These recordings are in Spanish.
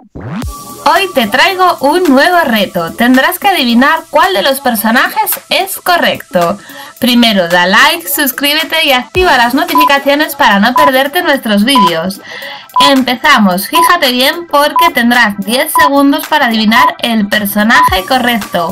Hoy te traigo un nuevo reto. Tendrás que adivinar cuál de los personajes es correcto. Primero da like, suscríbete y activa las notificaciones para no perderte nuestros vídeos. Empezamos, fíjate bien porque tendrás 10 segundos para adivinar el personaje correcto.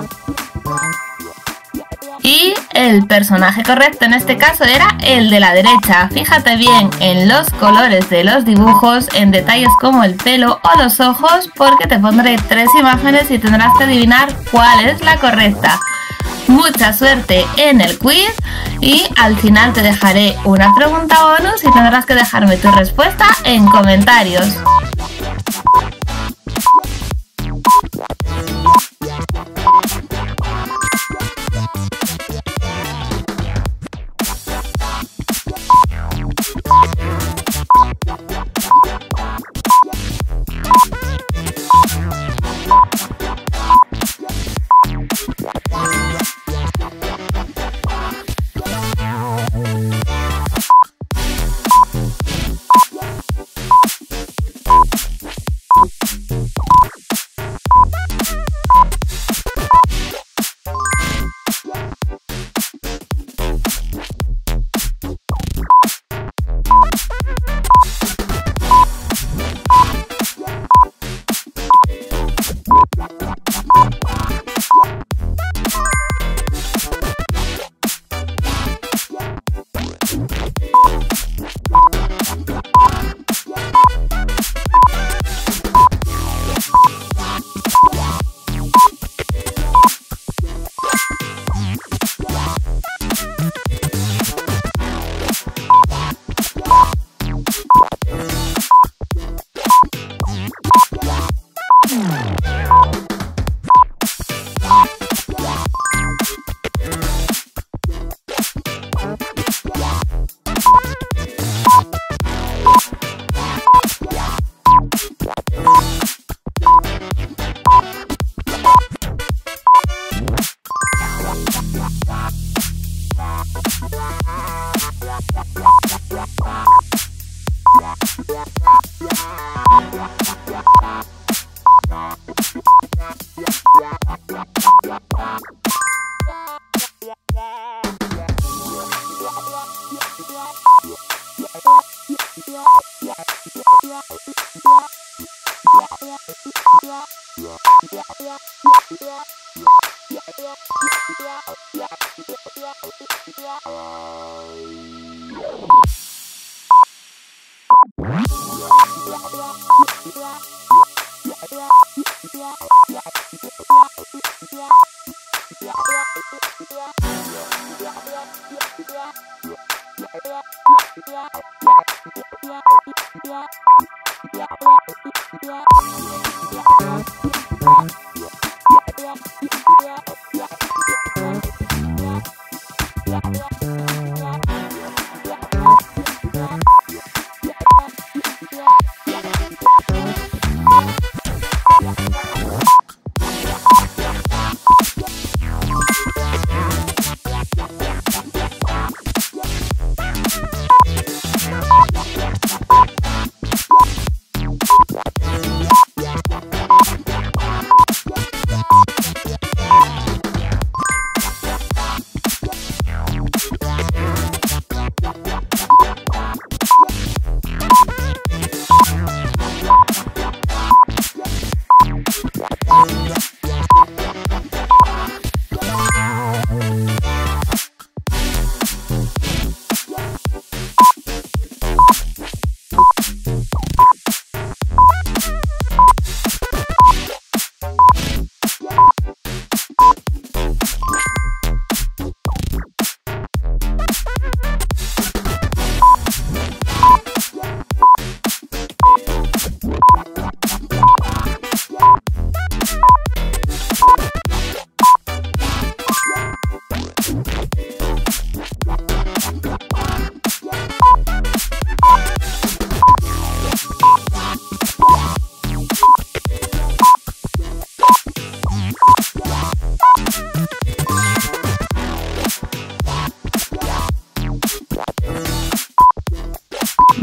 Y el personaje correcto en este caso era el de la derecha. Fíjate bien en los colores de los dibujos, en detalles como el pelo o los ojos, porque te pondré 3 imágenes y tendrás que adivinar cuál es la correcta. Mucha suerte en el quiz y al final te dejaré una pregunta bonus y tendrás que dejarme tu respuesta en comentarios.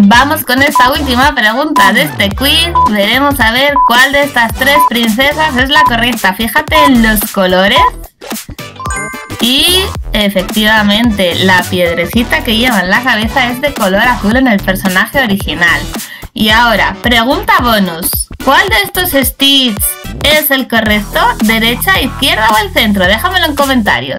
Vamos con esta última pregunta de este quiz. Veremos a ver cuál de estas tres princesas es la correcta. Fíjate en los colores. Y efectivamente, la piedrecita que lleva en la cabeza es de color azul en el personaje original. Y ahora, pregunta bonus. ¿Cuál de estos Stitch es el correcto? ¿Derecha, izquierda o el centro? Déjamelo en comentarios.